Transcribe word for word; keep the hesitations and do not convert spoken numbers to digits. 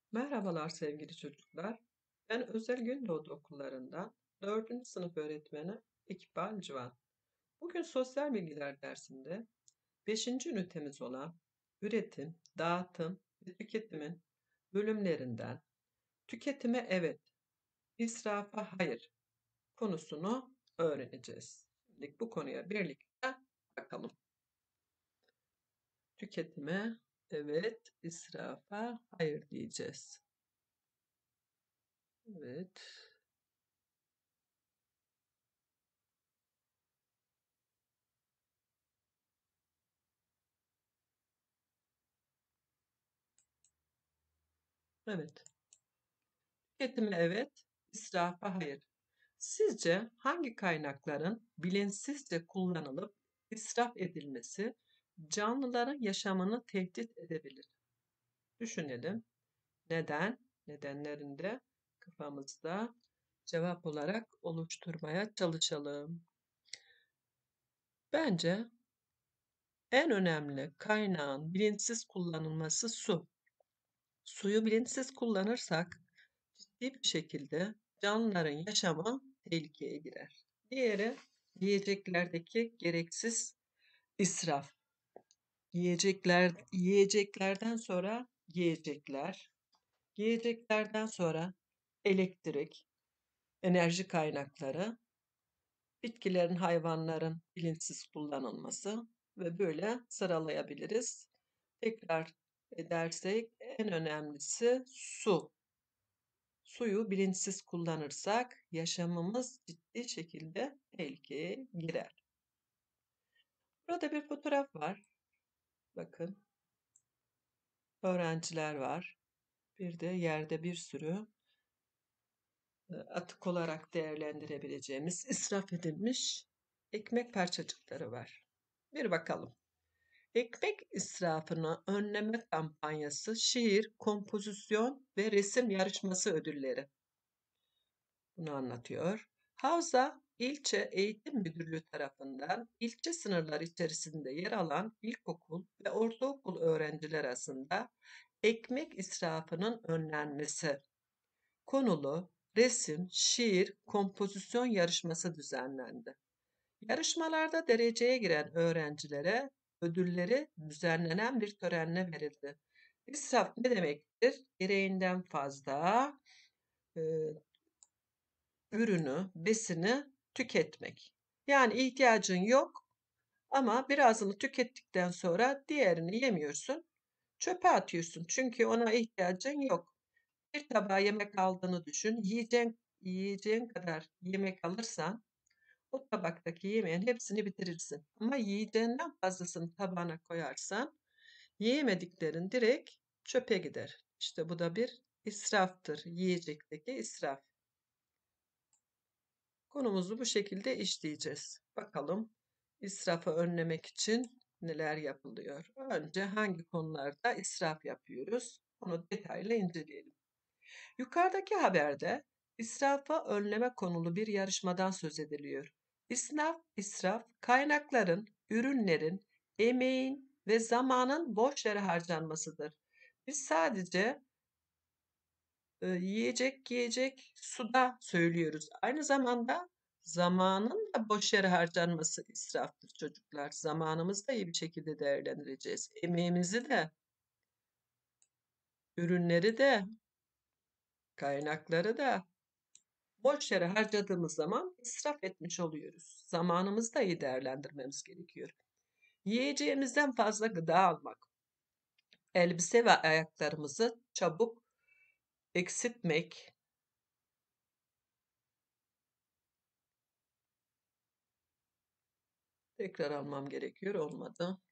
Merhabalar sevgili çocuklar. Ben Özel Gündoğdu Okullarından dördüncü sınıf öğretmeni İkbal Civan. Bugün sosyal bilgiler dersinde beşinci ünitemiz olan üretim, dağıtım ve tüketimin bölümlerinden tüketime evet, israfa hayır konusunu öğreneceğiz. Şimdi bu konuya birlikte bakalım. Tüketime evet, israfa hayır diyeceğiz. Evet. Evet. Tüketime evet, israfa hayır. Sizce hangi kaynakların bilinçsizce kullanılıp israf edilmesi canlıların yaşamını tehdit edebilir? Düşünelim. Neden? Nedenlerini de kafamızda cevap olarak oluşturmaya çalışalım. Bence en önemli kaynağın bilinçsiz kullanılması su. Suyu bilinçsiz kullanırsak ciddi bir şekilde canlıların yaşamı tehlikeye girer. Diğeri yiyeceklerdeki gereksiz israf. Yiyecekler, yiyeceklerden sonra yiyecekler, yiyeceklerden sonra elektrik, enerji kaynakları, bitkilerin, hayvanların bilinçsiz kullanılması ve böyle sıralayabiliriz. Tekrar edersek en önemlisi su. Suyu bilinçsiz kullanırsak yaşamımız ciddi şekilde tehlikeye girer. Burada bir fotoğraf var. Bakın. Öğrenciler var. Bir de yerde bir sürü e, atık olarak değerlendirebileceğimiz israf edilmiş ekmek parçacıkları var. Bir bakalım. Ekmek israfını önleme kampanyası şiir, kompozisyon ve resim yarışması ödülleri. Bunu anlatıyor. Havza İlçe Eğitim Müdürlüğü tarafından ilçe sınırları içerisinde yer alan ilkokul ve ortaokul öğrenciler arasında ekmek israfının önlenmesi konulu resim, şiir, kompozisyon yarışması düzenlendi. Yarışmalarda dereceye giren öğrencilere ödülleri düzenlenen bir törenle verildi. İsraf ne demektir? Gereğinden fazla e, ürünü, besini tüketmek. Yani ihtiyacın yok ama birazını tükettikten sonra diğerini yemiyorsun, çöpe atıyorsun. Çünkü ona ihtiyacın yok. Bir tabağa yemek aldığını düşün. Yiyeceğin, yiyeceğin kadar yemek alırsan o tabaktaki yemeğin hepsini bitirirsin. Ama yiyeceğinden fazlasını tabağına koyarsan yiyemediklerin direkt çöpe gider. İşte bu da bir israftır. Yiyecekteki israf. Konumuzu bu şekilde işleyeceğiz. Bakalım israfı önlemek için neler yapılıyor? Önce hangi konularda israf yapıyoruz? Onu detaylı inceleyelim. Yukarıdaki haberde israfı önleme konulu bir yarışmadan söz ediliyor. İsraf, israf, kaynakların, ürünlerin, emeğin ve zamanın boş yere harcanmasıdır. Biz sadece e, yiyecek, giyecek, suda söylüyoruz. Aynı zamanda zamanın da boş yere harcanması israftır çocuklar. Zamanımızı da iyi bir şekilde değerlendireceğiz. Emeğimizi de, ürünleri de, kaynakları da boş yere harcadığımız zaman israf etmiş oluyoruz. Zamanımızı da iyi değerlendirmemiz gerekiyor. Yiyeceğimizden fazla gıda almak, elbise ve ayaklarımızı çabuk eksiltmek, tekrar almam gerekiyor, olmadı.